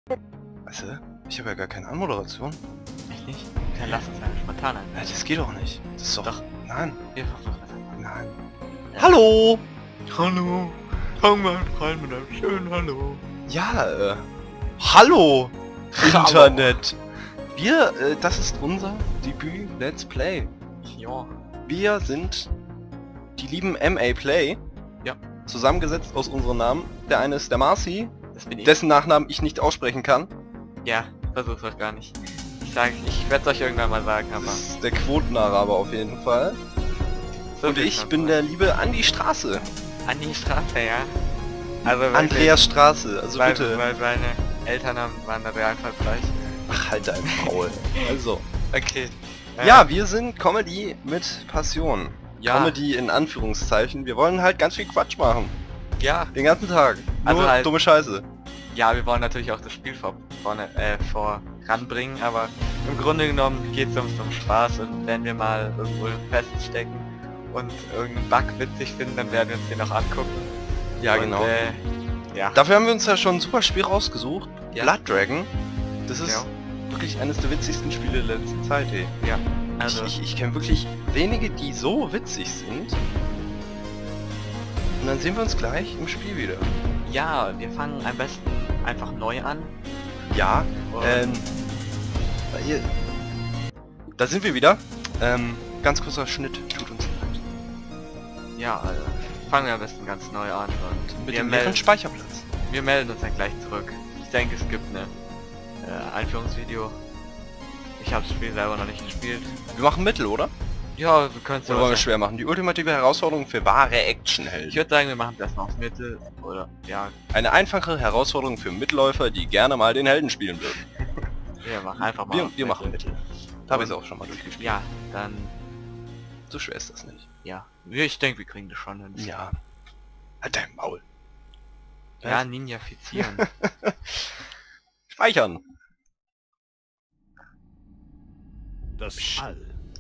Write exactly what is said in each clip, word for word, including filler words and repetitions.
Weißt du, ich habe ja gar keine Anmoderation. Echt nicht? Dann lass uns eine spontan an. Ja, das geht doch nicht. Das ist doch... Doch. Nein. Wir versuchen das einfach. Nein. Ja. Hallo! Hallo! Fang mal rein mit einem schönen Hallo. Ja, äh... Hallo! Hallo. Internet! Wir, äh, das ist unser Debüt Let's Play. Ja. Wir sind die lieben M A Play. Ja. Zusammengesetzt aus unseren Namen. Der eine ist der Marci, Das bin ich. dessen Nachnamen ich nicht aussprechen kann. Ja, versuch's euch gar nicht. Ich sag, ich werde euch irgendwann mal sagen, aber... Das ist der Quotenaraber auf jeden Fall. So Und viel ich schon bin mal. der liebe Andi Straße. An die Straße, ja. Also wirklich, Andreas Straße, also weil, bitte. Weil meine Eltern haben, waren da realfallreich. Ach, halt dein Maul. Also. Okay. Ja, wir sind Comedy mit Passion. Ja. Comedy in Anführungszeichen. Wir wollen halt ganz viel Quatsch machen. Ja. Den ganzen Tag. Nur Also halt- dumme Scheiße. Ja, wir wollen natürlich auch das Spiel vor, vorne, äh, voranbringen, aber im Grunde genommen geht es uns um Spaß, und wenn wir mal irgendwo feststecken und irgendeinen Bug witzig finden, dann werden wir uns den auch angucken. Ja, und, genau. Äh, ja. Dafür haben wir uns ja schon ein super Spiel rausgesucht. Ja. Blood Dragon. Das ist Ja. wirklich eines der witzigsten Spiele der letzten Zeit, ey. Ja. Also Also, ich, ich, ich kenne wirklich wenige, die so witzig sind. Und dann sehen wir uns gleich im Spiel wieder. ja, wir fangen am besten einfach neu an. Ja, Und ähm... Hier, da sind wir wieder. Ähm, ganz kurzer Schnitt, tut uns leid. ja, also, fangen wir am besten ganz neu an und Mit wir dem melden, leeren Speicherplatz. wir melden uns dann gleich zurück. Ich denke, es gibt eine äh, Einführungsvideo. Ich habe das Spiel selber noch nicht gespielt. Wir machen Mittel, oder? Ja, wir können es Oder wollen wir schwer machen? Die ultimative Herausforderung für wahre Actionhelden. Ich würde sagen, wir machen das noch auf Mittel oder ja, Eine einfache Herausforderung für Mitläufer, die gerne mal den Helden spielen würden. wir machen einfach mal. Wir, auf wir machen Mittel. Da habe ich es auch schon mal durchgespielt. Ja, dann So schwer ist das nicht. ja. Ich denke, wir kriegen das schon hin. Ja. Halt dein Maul. Ja, ninjafizieren. Speichern. Das All.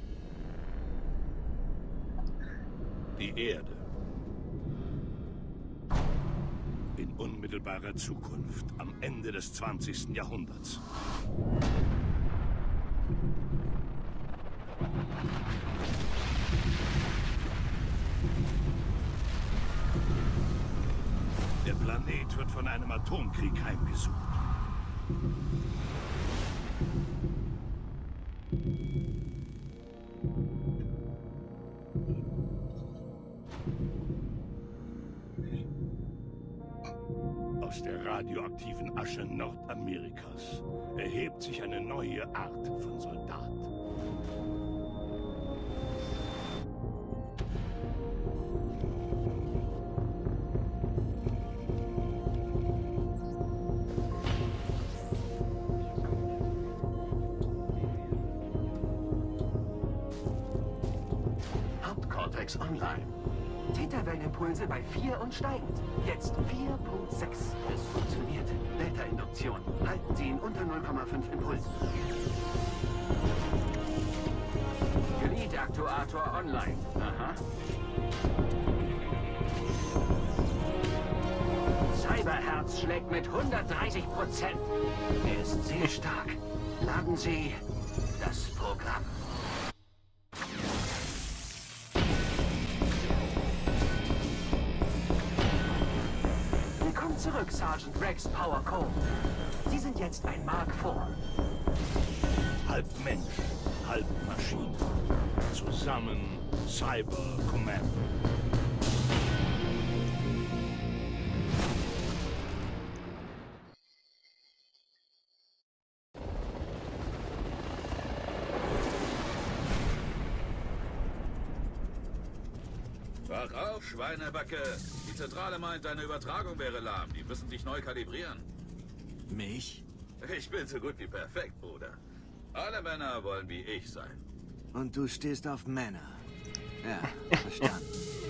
Die Erde. In unmittelbarer Zukunft, am Ende des zwanzigsten Jahrhunderts. Der Planet wird von einem Atomkrieg heimgesucht. Aus der radioaktiven Asche Nordamerikas erhebt sich eine neue Art von Soldat. Hauptcortex online. Theta-Wellenimpulse bei vier und steigend. Jetzt vier Punkt sechs. Es funktioniert. Delta-Induktion. Halten Sie ihn unter null Komma fünf Impulsen. Gliedaktuator online. Aha. Cyberherz schlägt mit hundertdreißig Prozent. Er ist sehr stark. Laden Sie das Programm. Willkommen zurück, Sergeant Rex Power Cole. Sie sind jetzt ein Mark vier. Halb Mensch, halb Maschine. Zusammen Cyber Command. Wach auf, Schweinebacke! Die Zentrale meint, deine Übertragung wäre lahm. Die müssen dich neu kalibrieren. Mich? Ich bin so gut wie perfekt, Bruder. Alle Männer wollen wie ich sein. Und du stehst auf Männer. Ja, verstanden.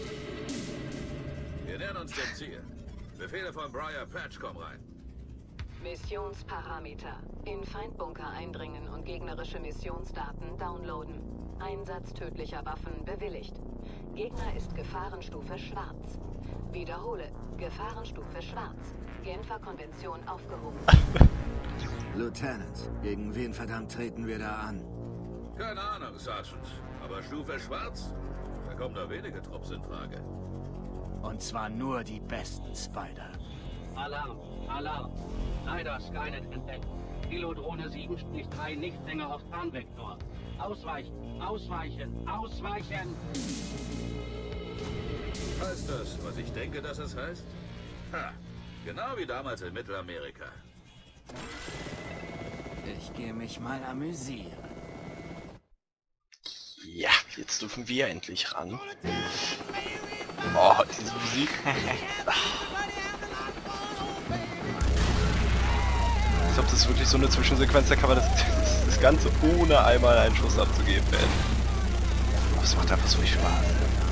Wir nähern uns dem Ziel. Befehle von Briar Patch, komm rein. Missionsparameter. In Feindbunker eindringen und gegnerische Missionsdaten downloaden. Einsatz tödlicher Waffen bewilligt. Gegner ist Gefahrenstufe Schwarz. Wiederhole. Gefahrenstufe Schwarz. Genfer Konvention aufgehoben. Lieutenant, gegen wen verdammt treten wir da an? Keine Ahnung, Sergeant. Aber Stufe Schwarz? Da kommen da wenige Trupps in Frage. Und zwar nur die besten Spider. Alarm! Alarm! Leider Skynet entdeckt. Kilodrohne sieben drei nicht länger auf Tarnvektor. Ausweichen! Ausweichen! Ausweichen! Heißt das, was ich denke, dass es heißt? Ha! Genau wie damals in Mittelamerika. Ich gehe mich mal amüsieren. Ja, jetzt dürfen wir endlich ran. Oh, diese Musik. Ich glaube, das ist wirklich so eine Zwischensequenz, da kann man das, das, das Ganze ohne einmal einen Schuss abzugeben beenden. Aber es macht einfach so viel Spaß.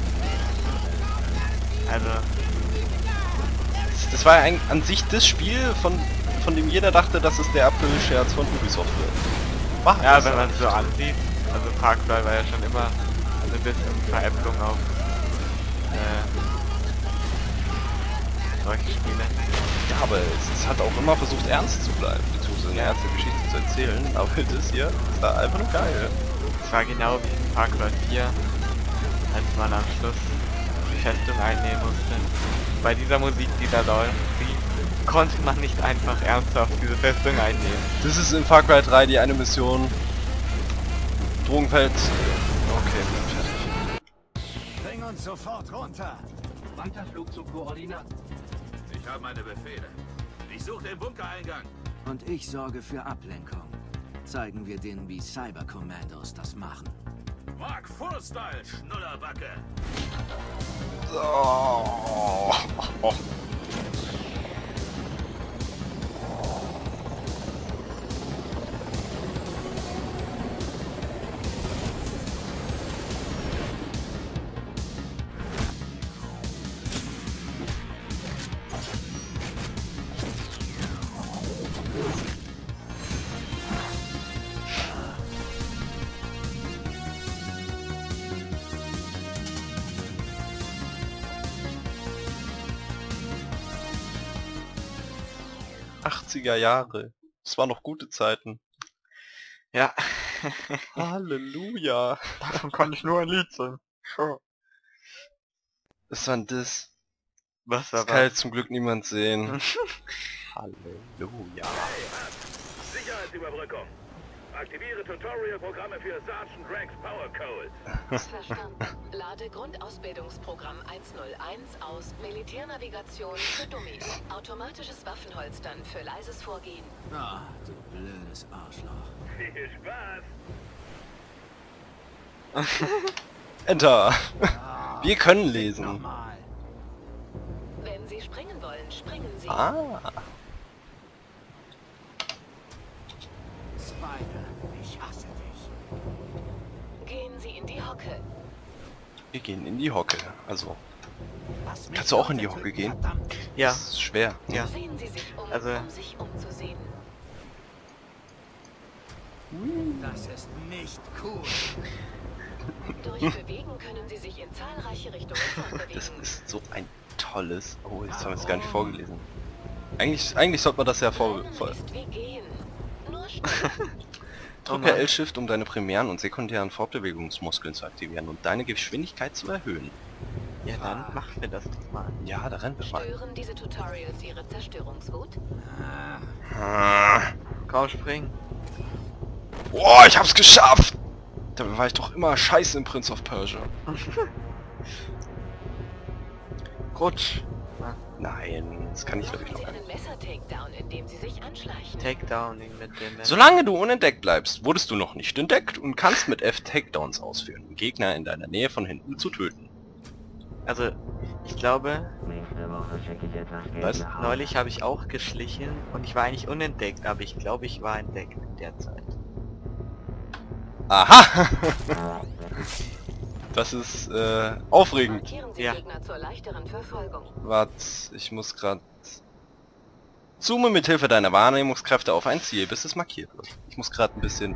Also, Das, das war ja ein, an sich das Spiel, von, von dem jeder dachte, dass es der April-Scherz von Ubisoft wird. War ja, das wenn man halt. es so ansieht, also Far Cry war ja schon immer ein bisschen Veräpplung auf äh, solche Spiele. Ja, aber es, es hat auch immer versucht, ernst zu bleiben, beziehungsweise eine ernste Geschichte zu erzählen, aber das hier ist da einfach nur geil. Es war genau wie in Far Cry vier, als man am Schluss die Festung einnehmen musste. Bei dieser Musik, die da läuft, die konnte man nicht einfach ernsthaft diese Festung einnehmen. Das ist in Far Cry drei die eine Mission. Drogenfeld. Okay, fertig. Bring uns sofort runter! Weiterflug zu Koordinaten. Ich habe meine Befehle. Ich suche den Bunkereingang. Und ich sorge für Ablenkung. Zeigen wir denen, wie Cyberkommandos das machen. Mark Fullstyle, Schnullerbacke. Oh. Oh. achtziger Jahre. Das waren noch gute Zeiten. Ja. Halleluja. Davon kann ich nur ein Lied singen. Was war denn das? Was Das war kann jetzt zum Glück niemand sehen. Halleluja. Sicherheitsüberbrückung. Aktiviere Tutorial-Programme für Sergeant Greg's Power Code. Verstanden. Lade Grundausbildungsprogramm hunderteins aus. Militärnavigation für Dummies. Automatisches Waffenholstern für leises Vorgehen. Ah, du blödes Arschloch. Viel Spaß. Enter. Ah, Wir können lesen. nochmal. Wenn Sie springen wollen, springen Sie. Ah. Spider, ich hasse dich. Gehen Sie in die Hocke. Wir gehen in die Hocke. Also, Lass mich kannst du auch in die runter Hocke drücken, gehen? verdammt. Ja. Das ist schwer. Ja. Sehen Sie sich um, Also- um sich umzusehen. Das ist nicht cool. Durch Bewegen können Sie sich in zahlreiche Richtungen Das fortbewegen. ist so ein tolles... Oh, jetzt haben wir es gar nicht vorgelesen. Eigentlich, eigentlich sollte man das ja vor... Rennen vor ist wie gehen. Nur schneller. Drücke L-Shift, um deine primären und sekundären Fortbewegungsmuskeln zu aktivieren und deine Geschwindigkeit zu erhöhen. Ja, dann machen wir das doch mal. Ja, da rennen wir mal. Stören diese Tutorials Ihre Zerstörungswut? Ah. Komm, spring. Boah, ich hab's geschafft! Dabei war ich doch immer scheiße im Prince of Persia. Rutsch. Nein, das kann ich glaube ich Machen noch Sie gar nicht. einen Messer-Takedown, indem Sie sich anschleichen. Takedowning mit dem... Solange du unentdeckt bleibst, wurdest du noch nicht entdeckt und kannst mit F Takedowns ausführen, um Gegner in deiner Nähe von hinten zu töten. Also, ich glaube, Was? neulich habe ich auch geschlichen und ich war eigentlich unentdeckt, aber ich glaube, ich war entdeckt in der Zeit. Aha! Das ist äh, aufregend. Markieren Sie Ja. Gegner zur leichteren Verfolgung. Warte, ich muss gerade... Zoome mit Hilfe deiner Wahrnehmungskräfte auf ein Ziel, bis es markiert wird. Ich muss gerade ein bisschen...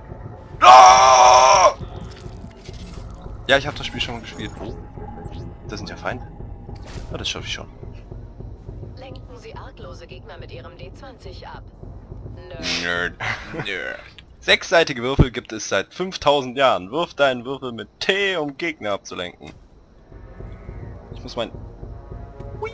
Ah! Ja, ich habe das Spiel schon mal gespielt. Oh. Das sind ja Feinde. Ah, das schaffe ich schon. Lenken Sie arglose Gegner mit Ihrem D zwanzig ab. Nerd. Nerd. Sechsseitige Würfel gibt es seit fünftausend Jahren. Wirf deinen Würfel mit T, um Gegner abzulenken. Ich muss mein... Hui.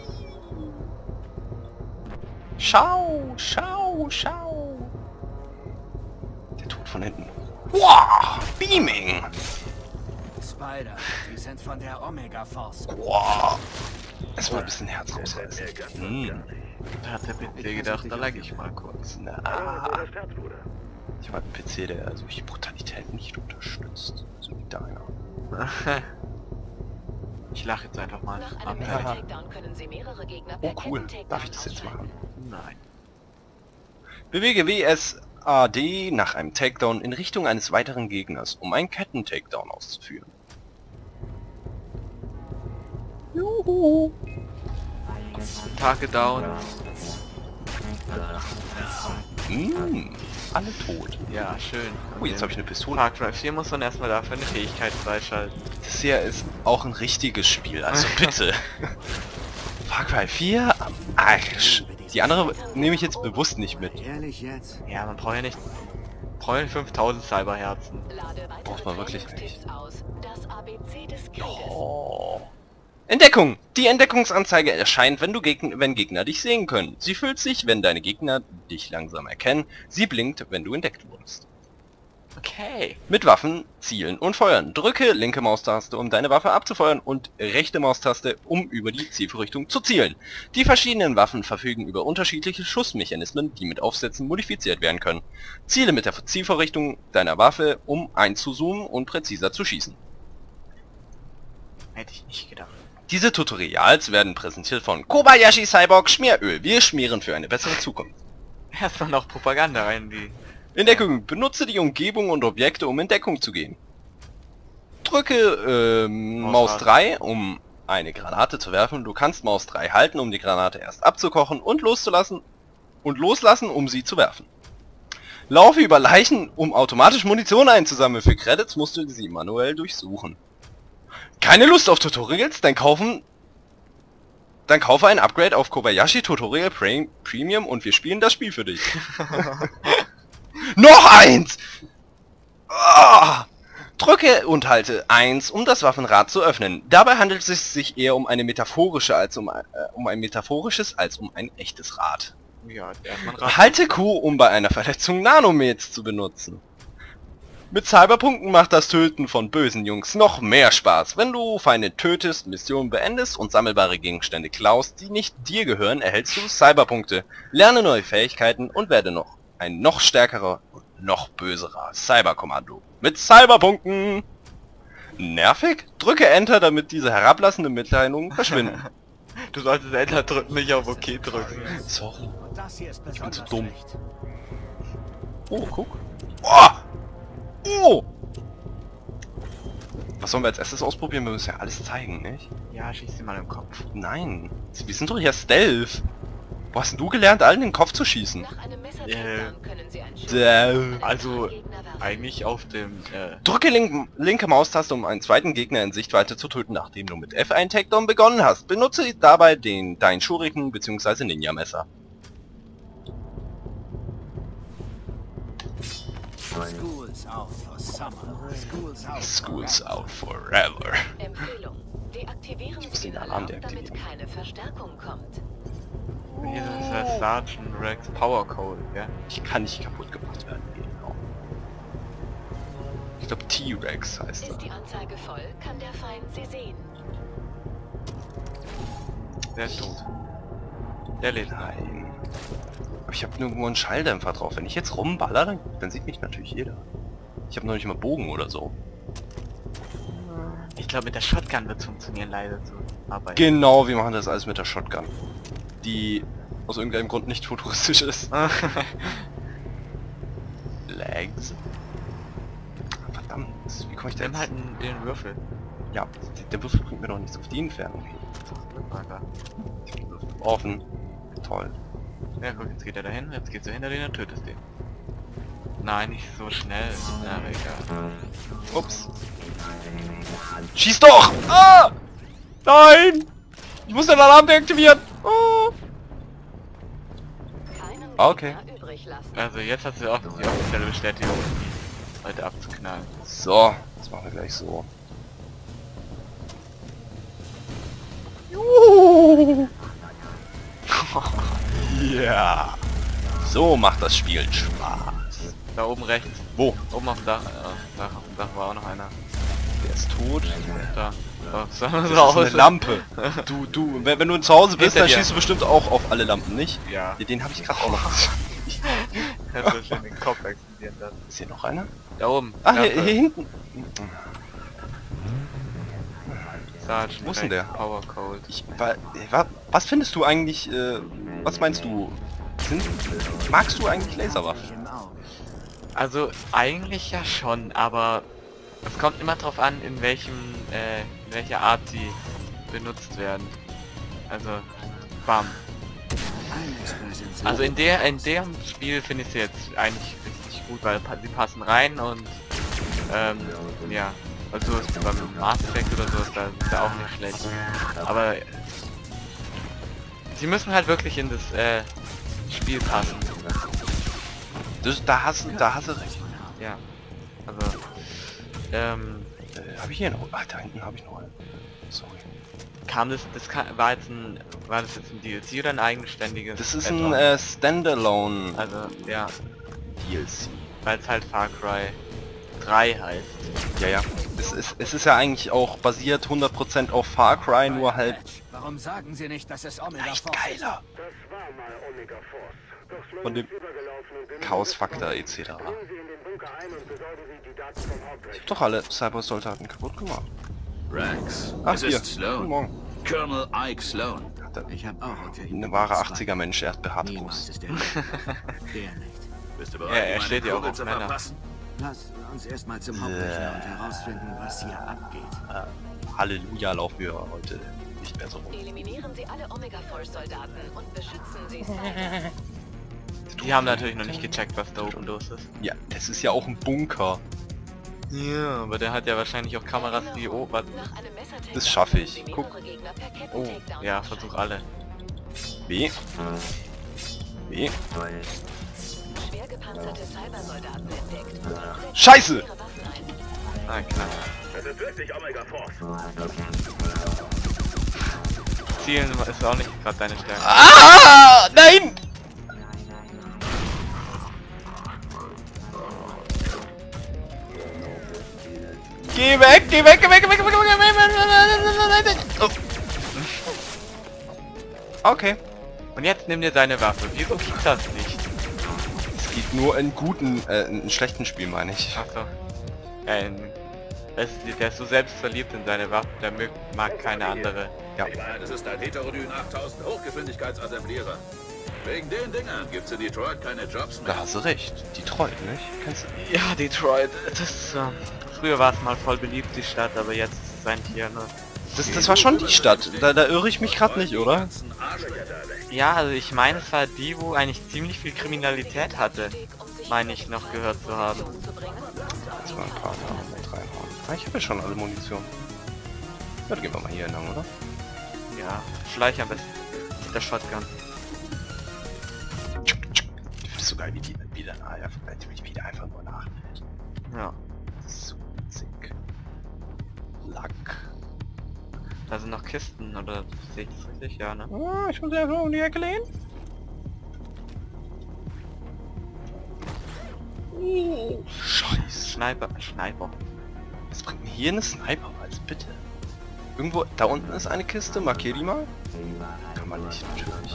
Schau, schau, schau. Der Tod von hinten. Wow, Beaming. Spider, die sind von der Omega Force. Wow. Es war ein bisschen Herz rausreißen. Hm. Da hat der P C gedacht, da lag ich mal kurz. Na. Ich habe einen P C, der solche Brutalität nicht unterstützt. So wie deiner. Ich lache jetzt einfach mal. Nach einem Ja. Takedown können Sie mehrere Gegner per Oh cool, Ketten-Takedown darf ich das jetzt ausschalten. machen? Nein. Bewege W S A D nach einem Takedown in Richtung eines weiteren Gegners, um einen Ketten-Takedown auszuführen. Juhu! Tage down. Mmh, alle tot. Ja, schön. Oh, jetzt habe ich eine Pistole. Far Cry vier muss man erstmal dafür eine Fähigkeit freischalten. Das hier ist auch ein richtiges Spiel, also bitte. Far Cry vier am Arsch. Die andere nehme ich jetzt bewusst nicht mit. Ehrlich jetzt? Ja, man braucht ja nicht... braucht ja nicht fünftausend Cyberherzen. Lade weitere Braucht man wirklich Trainingstipps aus. Das A B C des Krieges. Oh. Entdeckung! Die Entdeckungsanzeige erscheint, wenn du Gegner, wenn Gegner dich sehen können. Sie füllt sich, wenn deine Gegner dich langsam erkennen. Sie blinkt, wenn du entdeckt wurdest. Okay. Mit Waffen zielen und feuern. Drücke linke Maustaste, um deine Waffe abzufeuern, und rechte Maustaste, um über die Zielvorrichtung zu zielen. Die verschiedenen Waffen verfügen über unterschiedliche Schussmechanismen, die mit Aufsätzen modifiziert werden können. Ziele mit der Zielvorrichtung deiner Waffe, um einzuzoomen und präziser zu schießen. Hätte ich nicht gedacht. Diese Tutorials werden präsentiert von Kobayashi Cyborg Schmieröl. Wir schmieren für eine bessere Zukunft. Erstmal noch Propaganda rein, die... Entdeckung. Benutze die Umgebung und Objekte, um in Deckung zu gehen. Drücke ähm, Maus drei, um eine Granate zu werfen. Du kannst Maus drei halten, um die Granate erst abzukochen und loszulassen und loslassen, um sie zu werfen. Laufe über Leichen, um automatisch Munition einzusammeln. Für Credits musst du sie manuell durchsuchen. Keine Lust auf Tutorials? Dann kaufen... Dann kaufe ein Upgrade auf Kobayashi Tutorial Pre Premium und wir spielen das Spiel für dich. Noch eins! Ah! Drücke und halte eins, um das Waffenrad zu öffnen. Dabei handelt es sich eher um eine metaphorische als um, äh, um ein metaphorisches als um ein echtes Rad. Ja, erstmal Rad. Halte Q, um bei einer Verletzung Nanomeds zu benutzen. Mit Cyberpunkten macht das Töten von bösen Jungs noch mehr Spaß. Wenn du Feinde tötest, Missionen beendest und sammelbare Gegenstände klaust, die nicht dir gehören, erhältst du Cyberpunkte. Lerne neue Fähigkeiten und werde noch ein noch stärkerer und noch böserer Cyberkommando. Mit Cyberpunkten! Nervig? Drücke Enter, damit diese herablassenden Mitteilungen verschwinden. Du solltest Enter drücken, nicht auf OK drücken. Sorry. Und das hier ist Ich bin zu besonders dumm. schlecht. Oh, guck. Oh! Oh! Was sollen wir als erstes ausprobieren? Wir müssen ja alles zeigen, nicht? Ja, schieß sie mal im Kopf. Nein. Wir sind doch hier Stealth. Wo hast denn du gelernt, allen in den Kopf zu schießen? Nach einem Äh, Messer-Takedown können Sie ein Schuss Däh. Also, Gegner werfen. eigentlich auf dem, äh... Drücke link, linke Maustaste, um einen zweiten Gegner in Sichtweite zu töten, nachdem du mit F einen Takedown begonnen hast. Benutze dabei den dein Shuriken bzw. Ninja-Messer. School's out for summer. School's out School's forever. out forever. Empfehlung. Deaktivieren muss Sie den den Alarm Alarm, damit deaktivieren. keine Verstärkung kommt. Hier ist der Sergeant Rex Power Code, ja? Ich kann nicht kaputt gemacht werden. Genau. Ich glaube T-Rex heißt er. Ist die Anzeige voll, kann der Feind Sie sehen. Der ist tot. Der lebt. Nein. Aber ich habe nirgendwo einen Schalldämpfer drauf. Wenn ich jetzt rumballer, dann, dann sieht mich natürlich jeder. Ich habe noch nicht mal Bogen oder so. Ich glaube, mit der Shotgun wird es funktionieren, leider zu arbeiten. Genau, wir machen das alles mit der Shotgun. Die aus irgendeinem Grund nicht futuristisch ist. Lags. Verdammt, wie komme ich da Nimm jetzt? halt den, den Würfel. Ja, der Würfel bringt mir doch nichts auf die Entfernung. Ich hab den Würfel offen. Toll. Ja, guck, jetzt geht er dahin, jetzt gehst du hinter den und tötest den. Nein, nicht so schnell. Na, egal. Ups. Schieß doch! Ah! Nein! Ich muss den Alarm deaktivieren! Oh. Keinen Okay. Gegner übrig. übrig lassen. Also jetzt hast du auch die offizielle Bestätigung, die heute abzuknallen. So, das machen wir gleich so. Juhu. Ja. So macht das Spiel Spaß. Da oben rechts. Wo? Oben auf dem Dach. Äh, Dach, auf dem Dach war auch noch einer. Der ist tot. Da. Oh, sah Das so ist aus. eine Lampe. Du, du, wenn, wenn du zu Hause bist, Hinter dann dir. schießt du bestimmt auch auf alle Lampen, nicht? Ja. Ja, den habe ich gerade auch noch. Hätte so schön den Kopf explodieren lassen. Ist hier noch einer? Da oben. Ah, hier, Lampe. hier hinten. Sarge, Wo ist denn der? Power Cold. Ich, wa, wa, was findest du eigentlich, äh, was meinst du? Sind, magst du eigentlich Laserwaffen? Im Auge. Also eigentlich ja schon, aber es kommt immer drauf an, in welchem, äh, in welcher Art sie benutzt werden. Also, bam. Ein Express Also in der, in dem Spiel finde ich sie jetzt eigentlich richtig gut, weil pa- sie passen rein und, ähm, ja. Also beim Mass Effect oder so ist da, ist da auch nicht schlecht. Aber äh, sie müssen halt wirklich in das, äh, Spiel passen. Das, da hast du, da hast du recht. Ja. Also, ähm, Äh, habe ich hier noch? Ah, da hinten habe ich noch einen. Sorry. kam das, das kann, war jetzt ein, war das jetzt ein D L C oder ein eigenständiges? Das ist ein Add-on? äh, Standalone Also, ja, D L C. weil es halt Far Cry drei heißt. Ja, ja. Es ist, es ist ja eigentlich auch basiert hundert Prozent auf Far Cry, nur halt Warum sagen Sie nicht, dass es Omega leicht Force ist? geiler. Von dem Chaos-Faktor et cetera. Ich hab doch alle Cyber-Soldaten kaputt gemacht. Rex, Ach, es hier. ist Guten Sloan. Morgen. Colonel Ike Sloan. Hat er Ich habe auch unter ihm eine wahre geblitzt, achtziger Mensch, er hat Niemals Behaartbrust. ist er nicht. Der nicht. Bist du Ja, bereit, er um meine steht ja auch Kugel auf zu Männer. verpassen? Lass uns erstmal zum Hauptrechner und herausfinden, was hier abgeht. Äh, Halleluja, laufen wir heute nicht mehr so rum. Eliminieren Sie alle Omega Force Soldaten und beschützen Sie Cyber. Die haben natürlich noch nicht gecheckt, was da oben los ist. Ja, das ist ja auch ein Bunker. Ja, aber der hat ja wahrscheinlich auch Kameras, die oh, was. Nach einem Messertakedown Das schaffe ich. können Sie Guck. mehrere Gegner per Oh, Ketten-Takedown ja, ausschalten. versuch alle. B. B. Schwer gepanzerte Cybersoldaten entdeckt. Setzt Scheiße! ihre Waffen ein. Ah, klar. Das ist wirklich Omega Force. Zielen ist auch nicht gerade deine Stärke. Ah! Nein! Geh weg, geh weg, geh weg, geh weg, geh weg, geh weg. Oh. Okay. Und jetzt nimm dir seine Waffe. Wieso geht das nicht? Es geht nur in guten, äh, in schlechten Spielen, meine ich. Achso. Äh, es, der ist so selbstverliebt in seine Waffe, der mög, mag keine andere. Ja. Ich meine, das ist ein Heterodyn achttausend Hochgeschwindigkeitsassemblierer. Wegen den Dingern gibt's in Detroit keine Jobs mehr. Da hast du recht. Detroit, nicht? Kennst du? Ja, Detroit. Das, ähm, früher war es mal voll beliebt, die Stadt, aber jetzt ist es eigentlich hier nur... Das, das war schon die Stadt. Da, da irre ich mich gerade nicht, oder? Ganzen Arschlöcher da weg. Ja, also ich meine, es war die, wo eigentlich ziemlich viel Kriminalität hatte, meine ich noch gehört zu haben. Das war ein paar Namen mit reinhauen. Ah, ich habe ja schon alle Munition. Ja, dann gehen wir mal hier entlang, oder? Ja, Schleich am besten. Mit der Shotgun. Das ist so geil, wie die wieder wieder einfach nur nach. Ja. So witzig. Lack. Da sind noch Kisten, oder sehe ich das richtig? Ja, ne? Oh, ich muss einfach um die Ecke lehnen. Oh, Scheiße. Sniper, Sniper. Was bringt mir hier eine Sniper, als bitte? Irgendwo, da unten ist eine Kiste, markier die mal. Kann man nicht, natürlich.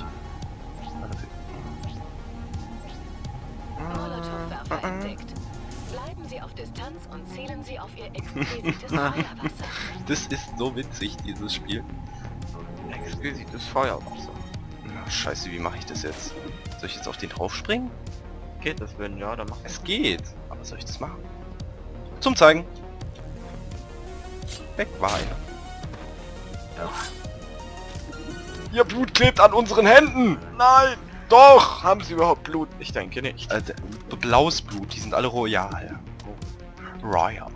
Molotow-Werfer entdeckt. Bleiben Sie auf Distanz und zählen Sie auf Ihr exquisites Feuerwasser. Das ist so witzig, dieses Spiel. Exquisites Feuerwasser. Na, scheiße, wie mache ich das jetzt? Soll ich jetzt auf den draufspringen? Geht das, wenn ja, dann mach es. Es geht. Aber soll ich das machen? Zum Zeigen. Weg war er. Ja. Ihr Blut klebt an unseren Händen! Nein! Doch! Haben sie überhaupt Blut? Ich denke nicht. Äh, blaues Blut, die sind alle royal. Royal.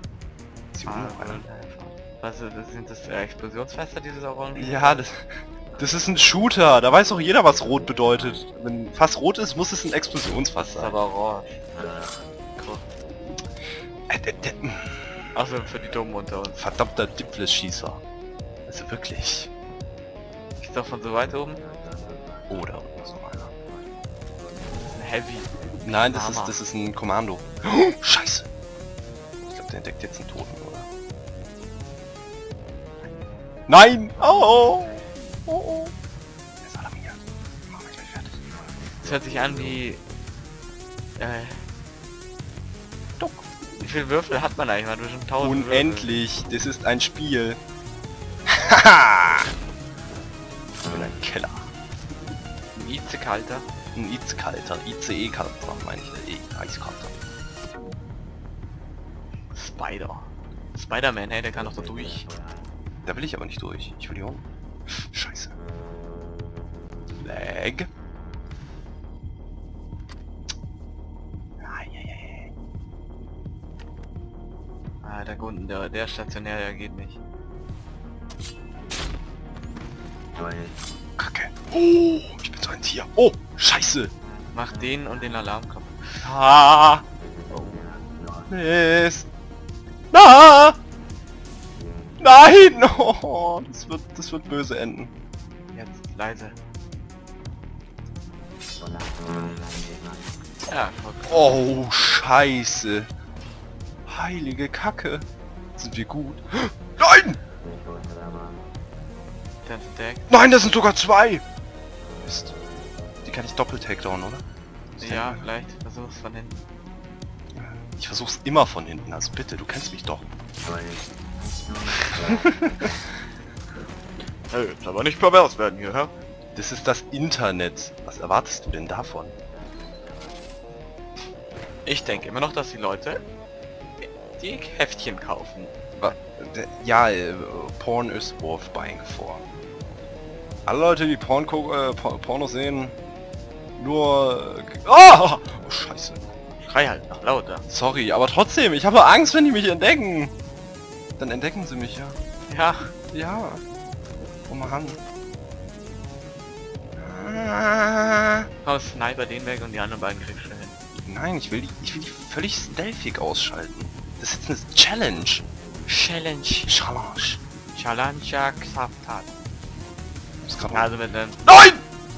Sie Ah, ah, was das sind das äh, Explosionsfester, dieses Orange? ja, das... Das ist ein Shooter, da weiß doch jeder, was rot bedeutet. Wenn Fass rot ist, muss es ein Explosionsfass Das ist sein. aber orange. Äh, der, der, Achso, für die Dummen unter uns. verdammter Dipfles-Schießer. Also wirklich. Ist doch von so weit oben? Oder so einer. Ein Heavy. Nein, das ist, Hammer. das ist ein Kommando. Oh, Scheiße. Ich glaube, der entdeckt jetzt einen Toten, oder? Nein! Oh! Oh! Oh! Er ist alarmiert. Mach mich gleich fertig. Das hört sich an wie... Äh... Duck. Wie viele Würfel hat man eigentlich? Man hat bestimmt tausend Unendlich! Das ist ein Spiel. Haha! Ich bin ein Keller. Würfel. Ein I C Kalter. Ein I C E-Kalter. I C E-Kalter, meine ich. E Eiskalter. Spider. Spider-Man, hey, der kann doch da durch. Da will ich aber nicht durch. Ich will hier unten. Scheiße. Lag. Ah, da unten, der, der stationär, der geht nicht. Kacke. Oh, ich bin so ein Tier. Oh, Scheiße. Mach den und den Alarm kaputt. Ah. Mist. Na. Nein. Oh, das wird, das wird böse enden. Jetzt leise. Ja, guck. Oh, Scheiße. Heilige Kacke. Sind wir gut? Nein! Der ist Deck. Nein, das sind sogar zwei! Mist. Die kann ich doppelt takedown, oder? Ja, vielleicht. Versuch's von hinten. Ich versuch's immer von hinten, also bitte, du kennst mich doch. Hey, jetzt aber nicht pervers werden hier, hä? Das ist das Internet. Was erwartest du denn davon? Ich denke immer noch, dass die Leute die Heftchen kaufen. Wa- d- Ja, äh, Porn is worth buying for. Alle Leute, die Porn äh, Por- Porno sehen, nur... Äh, oh! Oh, Scheiße. Schrei halt noch lauter. Sorry, aber trotzdem, ich habe Angst, wenn die mich entdecken. Dann entdecken sie mich ja. Ja. Ja. Oh Mann. Ah. Komm, Sniper den weg und die anderen beiden kriegst du hin. Nein, ich will die, ich will die völlig stealthig ausschalten. Das ist jetzt eine Challenge. Challenge. Challenge. Challenge Xaftat. Ist grad Also mit einem Nein!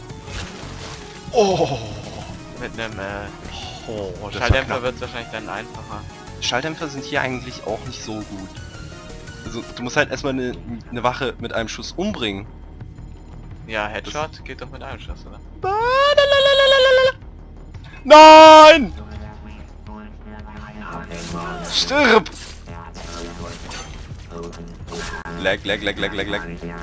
Oh. mit einem äh, Oh, das war Schalldämpfer knapp. wird es wahrscheinlich dann einfacher. Schalldämpfer sind hier eigentlich auch nicht so gut. Also du musst halt erstmal eine, eine Wache mit einem Schuss umbringen. Ja, Headshot geht doch mit einem Schuss, oder? Nein! Stirb! Lag, lag, lag, lag, lag, lag.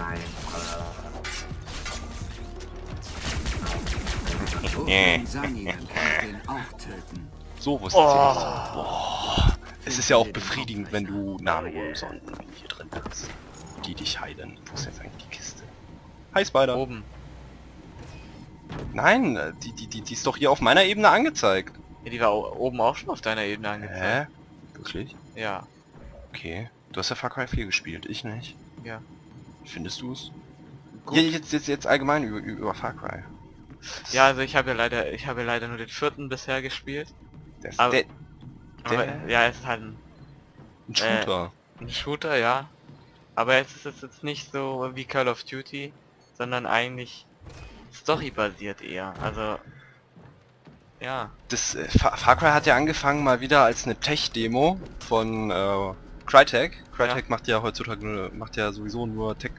Ofen Sanien kann den auch töten. So, wo ist das jetzt? Oh. Es ist ja auch befriedigend, wenn du Nano-Sonden hier drin hast, die dich heilen. Wo ist jetzt eigentlich die Kiste? Hi Spider! Oben. Nein, die, die, die, die ist doch hier auf meiner Ebene angezeigt. Ja, die war o- oben auch schon auf deiner Ebene angezeigt. Hä? Wirklich? Ja. Okay. Du hast ja Far Cry vier gespielt, ich nicht. Ja. Findest du es? Gut. Ja, jetzt, jetzt, jetzt allgemein über, über Far Cry. Ja, also ich habe ja leider, ich habe ja leider nur den vierten bisher gespielt. Der, Aber- der, Aber der ja, es ist halt ein, ein Shooter. ein Shooter, ja. Aber es ist jetzt nicht so wie Call of Duty, sondern eigentlich storybasiert eher. Also ja. Das äh, Far, Far Cry hat ja angefangen mal wieder als eine Tech-Demo von äh, Crytek. Crytek Ja. macht ja heutzutage nur, macht ja sowieso nur Tech.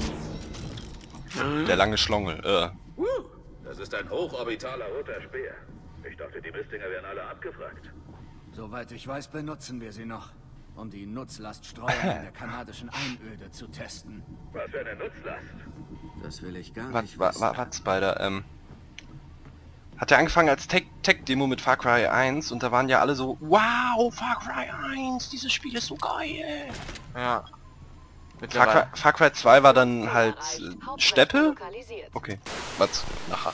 Der lange Schlongel. Äh. Das ist ein hochorbitaler roter Speer. Ich dachte, die Mistdinger wären alle abgefragt. Soweit ich weiß, benutzen wir sie noch, um die Nutzlaststreuer in der kanadischen Einöde zu testen. Was für eine Nutzlast. Das will ich gar Was, nicht was, wissen. was, Spider, ähm... Hat ja angefangen als Tech- Tech-Demo mit Far Cry eins und da waren ja alle so, wow, Far Cry eins, dieses Spiel ist so geil. Ja. Far Mittlerweile. Cry, Far Cry zwei war dann halt Erreicht. äh, Hauptquartier Steppe. lokalisiert. Okay, was? Nachher.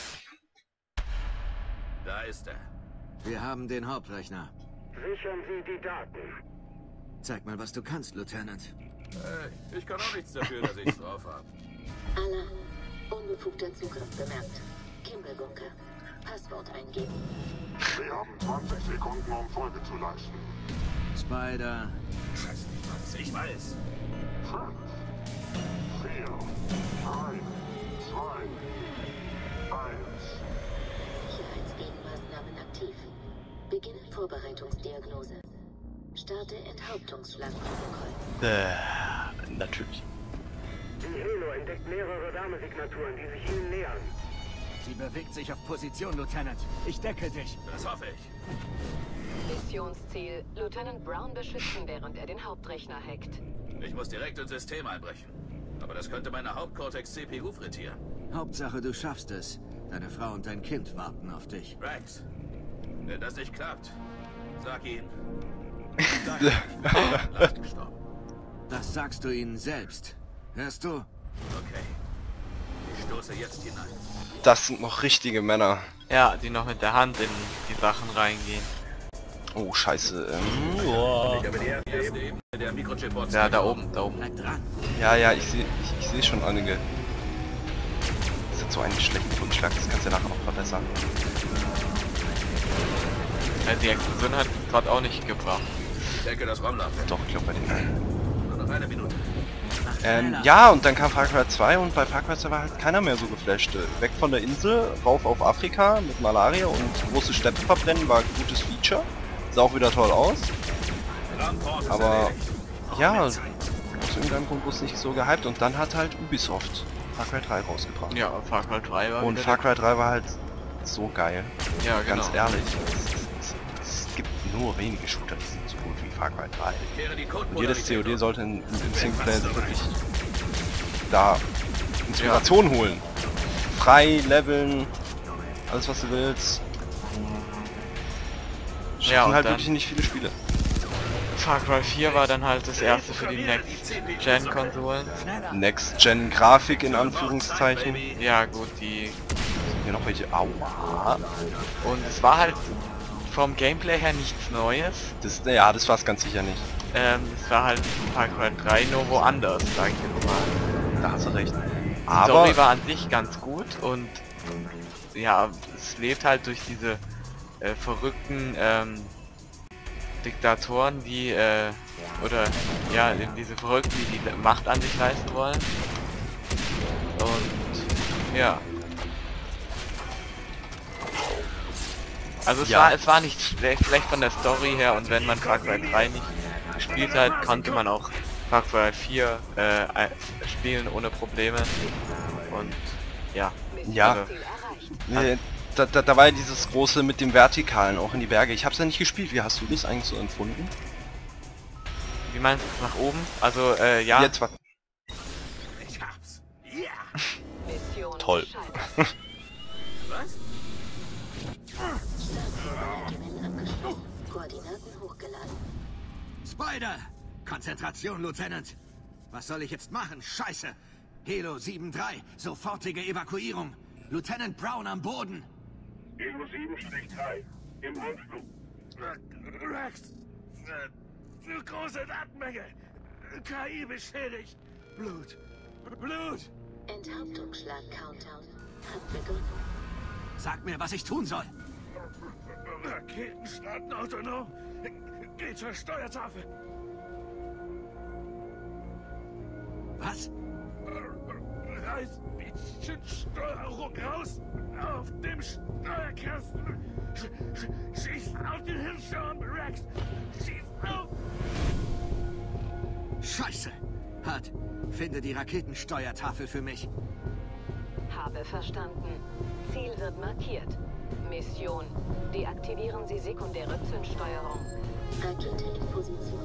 Da ist er. Wir haben den Hauptrechner. Sichern Sie die Daten. Zeig mal, was du kannst, Lieutenant. Hey, ich kann auch nichts dafür, dass ich's drauf habe. Alarm. Unbefugter Zugriff bemerkt. Kimball-Bunker. Passwort eingeben. Sie haben zwanzig Sekunden, um Folge zu leisten. Spider. Scheiße, was ich weiß. Fünf, vier, drei, zwei, eins. Sicherheitsgegenmaßnahmen aktiv. Beginne Vorbereitungsdiagnose. Starte Enthauptungsschlagprotokoll. Äh, natürlich. Die Helo entdeckt mehrere Wärmesignaturen, die sich Ihnen nähern. Sie bewegt sich auf Position, Lieutenant. Ich decke dich. Das hoffe ich. Missionsziel: Lieutenant Brown beschützen, während er den Hauptrechner hackt. Ich muss direkt ins System einbrechen. Aber das könnte meine Hauptcortex-C P U frittieren. Hauptsache, du schaffst es. Deine Frau und dein Kind warten auf dich. Rex, wenn das nicht klappt, sag ihm. Sag ihm, gestorben. Das sagst du ihnen selbst. Hörst du? Okay. Ich stoße jetzt hinein. Das sind noch richtige Männer. Ja, die noch mit der Hand in die Sachen reingehen. Oh, scheiße. Ähm, oh. Ich habe die erste Ebene der Mikrochip-Bots. Ja, da oben, da oben. Bleib dran. Ja, ja, ich sehe ich, ich seh schon einige. Das hat so einen schlechten Rückschlag, das kannst du nachher noch verbessern. Ja, die Explosion hat gerade auch nicht gebracht. Ich denke, das Raumlauf. Doch, ich glaube bei denen. Nur noch eine Minute. Ähm, ja, und dann kam Far Cry zwei und bei Far Cry zwei war halt keiner mehr so geflasht. Weg von der Insel, rauf auf Afrika mit Malaria und große Städte verbrennen, war ein gutes Feature. Sah auch wieder toll aus. Aber ja, aus irgendeinem Grund wurde es nicht so gehypt und dann hat halt Ubisoft Far Cry drei rausgebracht. Ja, Far Cry drei war Und wieder Far Cry drei war halt so geil. Ja, genau. Ganz ehrlich, es, es, es gibt nur wenige Shooter, die sind so gut wie Far Cry drei. Und jedes C O D sollte in, in Singleplayer sich wirklich da Inspiration ja. holen. Frei, leveln, alles was du willst. Schaffen Ja, und halt dann wirklich nicht viele Spiele. Far Cry vier war dann halt das erste für die Next-Gen-Konsolen. Next-Gen-Grafik in Anführungszeichen. Ja gut, die... Hier noch welche... Aua. Und es war halt vom Gameplay her nichts Neues. Das, ja, das war es ganz sicher nicht. Ähm, es war halt Far Cry drei nur woanders, sag ich jetzt mal. Da hast du recht. Die Aber Story war an sich ganz gut und ja, es lebt halt durch diese äh, verrückten ähm, Diktatoren, die äh, oder ja, diese Verrückten, die die Macht an sich reißen wollen. Und ja. Also es Ja. war es war nicht schlecht, schlecht von der Story her und wenn man Far Cry drei nicht gespielt hat, konnte man auch Far Cry vier äh, spielen ohne Probleme. Und ja. Ja. Also, äh, da, da, da war ja dieses große mit dem Vertikalen auch in die Berge. Ich hab's ja nicht gespielt. Wie hast du das eigentlich so empfunden? wie meinst du nach oben? Also äh, ja. Jetzt war Ich hab's. Ja. Mission toll. gescheitert. Was? Gewinn abgeschlossen. Koordinaten hochgeladen. Spider! Konzentration, Lieutenant! Was soll ich jetzt machen? Scheiße! Helo sieben drei, sofortige Evakuierung! Lieutenant Brown am Boden! Helo sieben drei, im Rundflug. Rex! Äh, zu große Datenmenge! K I beschädigt! Blut! Blut! Enthauptungsschlag-Countdown hat begonnen. Sag mir, was ich tun soll! Raketen starten autonom! Geh zur Steuertafel! Was? Reiß die Steuerung raus! Auf dem Steuerkasten! Sch sch schieß auf den Hirnschirm, Rex! Schieß auf! Scheiße! Hart, finde die Raketensteuertafel für mich. Habe verstanden. Ziel wird markiert. Mission: Deaktivieren Sie sekundäre Zündsteuerung. Rakete in Position.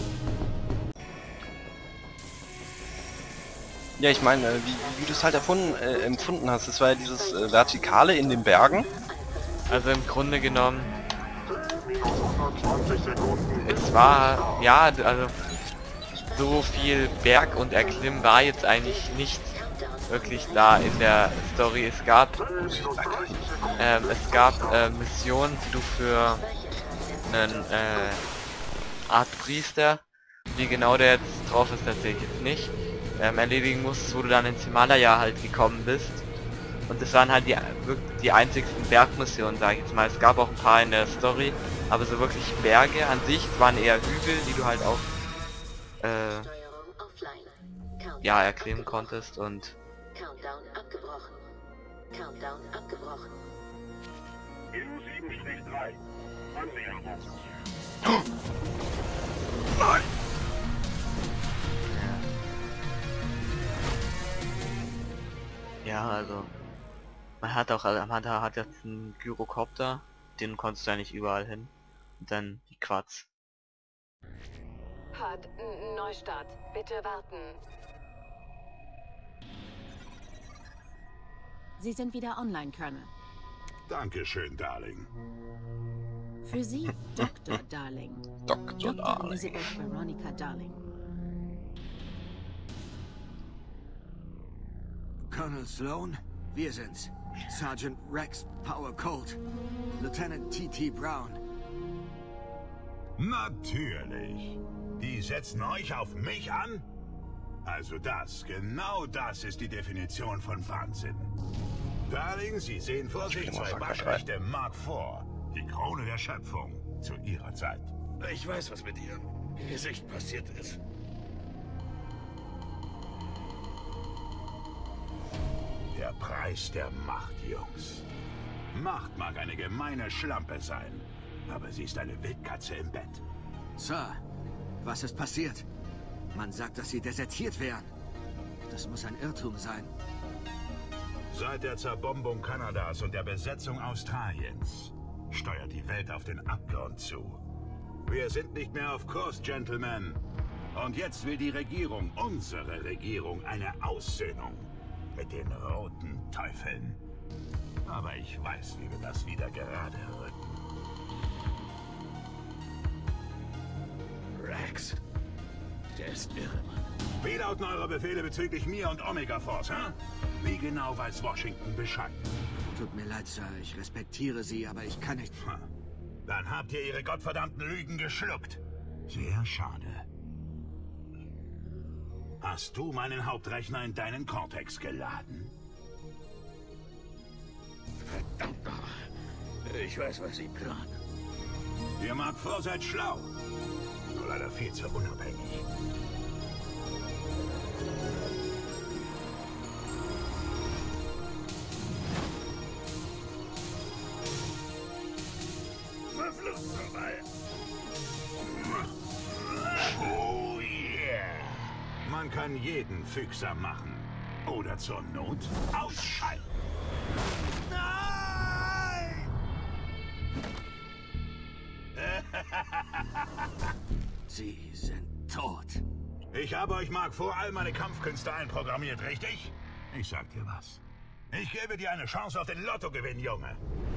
Ja, ich meine, äh, wie, wie du es halt erfunden, äh, empfunden hast, das war ja dieses äh, Vertikale in den Bergen. Also im Grunde genommen, hundertzwanzig Sekunden. es war, ja, also so viel Berg und Erklimmen war jetzt eigentlich nicht wirklich da in der Story. Es gab, ähm, es gab äh, Missionen, die du für einen äh, Art Priester, wie genau der jetzt drauf ist, erzähle ich jetzt nicht. ähm, erledigen musstest, wo du dann ins Himalaya halt gekommen bist. Und das waren halt die, wirklich die einzigsten Bergmissionen, sag ich jetzt mal. Es gab auch ein paar in der Story, aber so wirklich Berge an sich waren eher Hügel, die du halt auch äh, ja, erklimmen konntest und Countdown abgebrochen. Countdown abgebrochen. Kilo sieben drei. Annäherung. Nein! ja, also man hat auch, also man hat jetzt einen Gyrocopter, den konntest du ja nicht überall hin. Und dann die Quads. Hard, Neustart. Bitte warten. Sie sind wieder online, Colonel. Dankeschön, Darling. Für Sie, Doktor Darling. Doktor Doktor Darling. Elizabeth Veronica Darling. Colonel Sloan, wir sind's. Sergeant Rex Power Colt. Lieutenant T T Brown. Natürlich. Die setzen euch auf mich an? Also das, genau das ist die Definition von Wahnsinn. Darling, Sie sehen vor sich zwei waschechte Mark vier. Die Krone der Schöpfung zu ihrer Zeit. Ich weiß, was mit Ihrem Gesicht passiert ist. Der Preis der Macht, Jungs. Macht mag eine gemeine Schlampe sein, aber sie ist eine Wildkatze im Bett. Sir, was ist passiert? Man sagt, dass Sie desertiert wären. Das muss ein Irrtum sein. Seit der Zerbombung Kanadas und der Besetzung Australiens steuert die Welt auf den Abgrund zu. Wir sind nicht mehr auf Kurs, Gentlemen. Und jetzt will die Regierung, unsere Regierung, eine Aussöhnung mit den roten Teufeln. Aber ich weiß, wie wir das wieder gerade rücken. Rex. Der ist irre, Mann. Wie lauten eure Befehle bezüglich mir und Omega Force, hä? Wie genau weiß Washington Bescheid? Tut mir leid, Sir. Ich respektiere Sie, aber ich kann nicht... Ha. Dann habt ihr ihre gottverdammten Lügen geschluckt. Sehr schade. Hast du meinen Hauptrechner in deinen Cortex geladen? Verdammt noch. Ich weiß, was Sie planen. Ihr mag vor, seid schlau. Nur leider viel zu unabhängig. Verflucht vorbei. Oh yeah. Man kann jeden fügsam machen. Oder zur Not ausschalten. Nein! Sie sind tot. Ich habe euch, Mark, vor all meine Kampfkünste einprogrammiert, richtig? Ich sag dir was. Ich gebe dir eine Chance auf den Lottogewinn, Junge.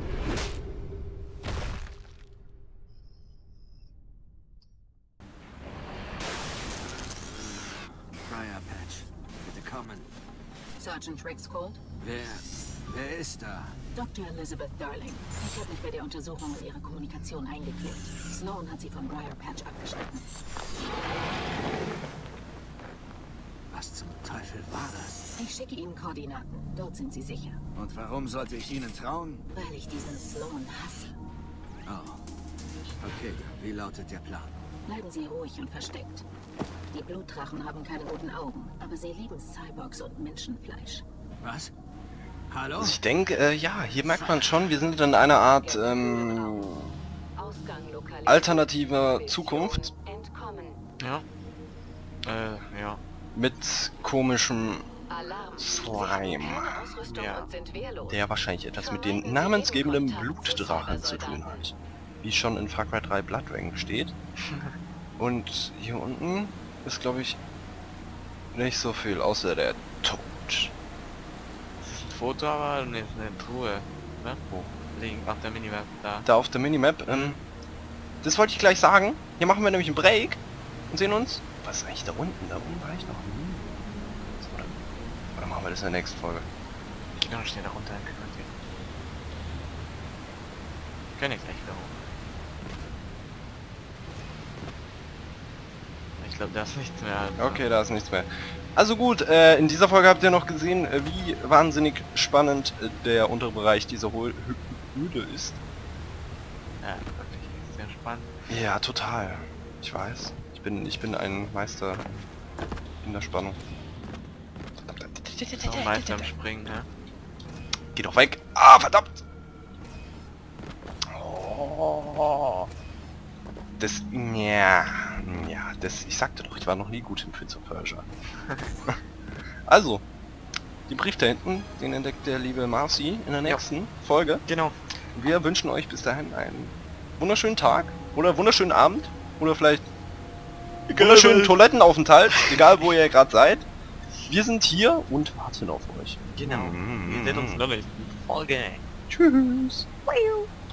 Briar Patch, bitte kommen. Sergeant Rex Colt? Wer... wer ist da? Doktor Elizabeth Darling. Ich habe mich bei der Untersuchung in Ihre Kommunikation eingeklebt. Sloan hat Sie von Briar Patch abgeschnitten. Was zum Teufel war das? Ich schicke Ihnen Koordinaten. Dort sind Sie sicher. Und warum sollte ich Ihnen trauen? Weil ich diesen Sloan hasse. Oh. Okay, wie lautet der Plan? Bleiben Sie ruhig und versteckt. Die Blutdrachen haben keine roten Augen, aber sie lieben Cyborgs und Menschenfleisch. Was? Hallo? Also ich denke, äh, ja, hier merkt man schon, wir sind in einer Art ähm, alternativer Zukunft. Ja. Äh, ja. Mit komischem Slime. Ja. Der wahrscheinlich etwas mit den namensgebenden Blutdrachen zu tun hat. Wie schon in Far Cry drei Blood Dragon steht. Und hier unten ist, glaube ich, nicht so viel, außer der Tod. Das ist ein Foto, aber ne, eine Truhe. Ne? Wo? Liegen auf der Minimap da. Da auf der Minimap. Ähm, das wollte ich gleich sagen. Hier machen wir nämlich einen Break und sehen uns. Was ist eigentlich da unten? Da unten war ich noch nie. So, oder, oder machen wir das in der nächsten Folge? Ich kann schnell da runter. Kann ich gleich wieder hoch. Ich glaube, da ist nichts mehr. Also. Okay, da ist nichts mehr. Also gut, äh, in dieser Folge habt ihr noch gesehen, äh, wie wahnsinnig spannend äh, der untere Bereich dieser Hol- Hü- Höhle ist. Ja, wirklich sehr spannend. Ja, total. Ich weiß. Ich bin, ich bin ein Meister in der Spannung. So, Meister im Springen, ne? Geh doch weg! Ah, verdammt! Oh. Das, ja, ja, das, ich sagte doch, ich war noch nie gut im Prince of Persia. Also, den Brief da hinten, den entdeckt der liebe Marcy in der nächsten ja. Folge. Genau. Wir wünschen euch bis dahin einen wunderschönen Tag oder wunderschönen Abend oder vielleicht wunderschönen Toilettenaufenthalt, egal wo ihr gerade seid. Wir sind hier und warten auf euch. Genau. Mm-hmm. Wir sehen uns in der nächsten Folge. Tschüss.